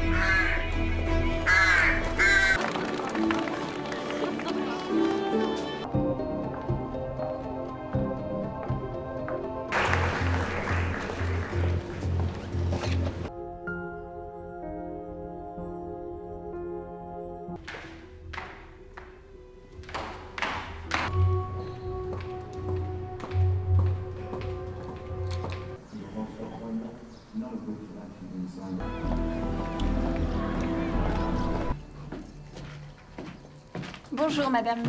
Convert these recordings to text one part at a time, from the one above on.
Bonjour, madame.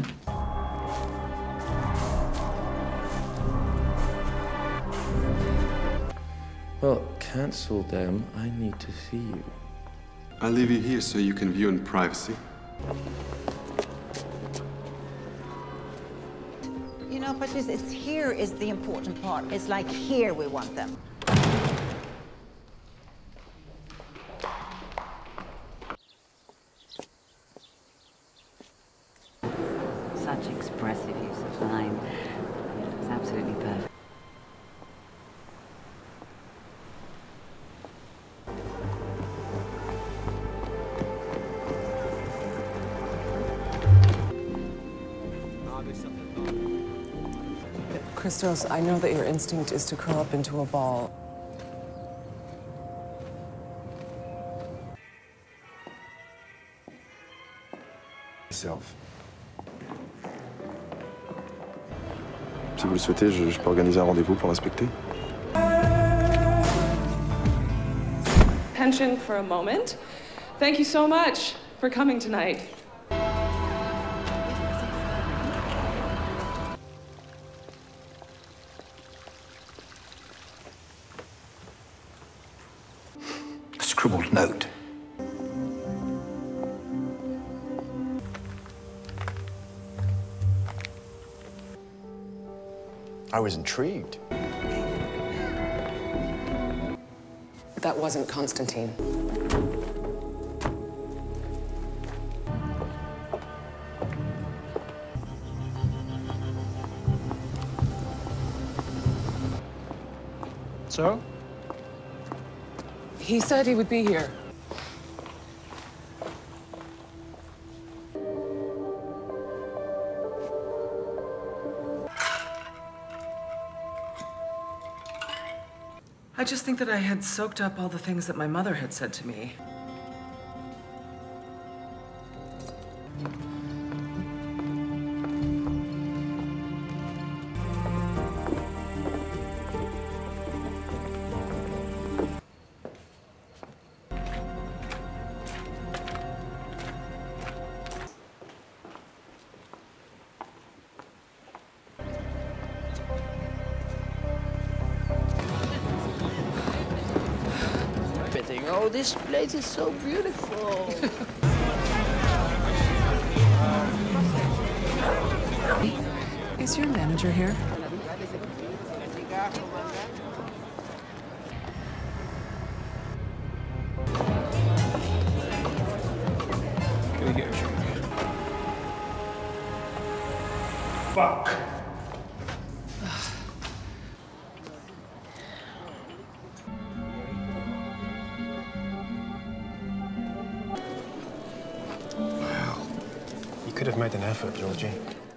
Well, cancel them. I need to see you. I'll leave you here so you can view in privacy. You know, Patrice, it's here is the important part. It's like here we want them. Such expressive use of line. It was absolutely perfect. Christos, I know that your instinct is to curl up into a ball. Self. Si vous le souhaitez, je peux organiser un rendez-vous pour l'inspecter. Attention for a moment. Thank you so much for coming tonight. A scribbled note. I was intrigued. That wasn't Constantine. So? He said he would be here. I just think that I had soaked up all the things that my mother had said to me. Oh, this place is so beautiful. Is your manager here? Can we get a drink? Fuck! You could have made an effort, Georgie.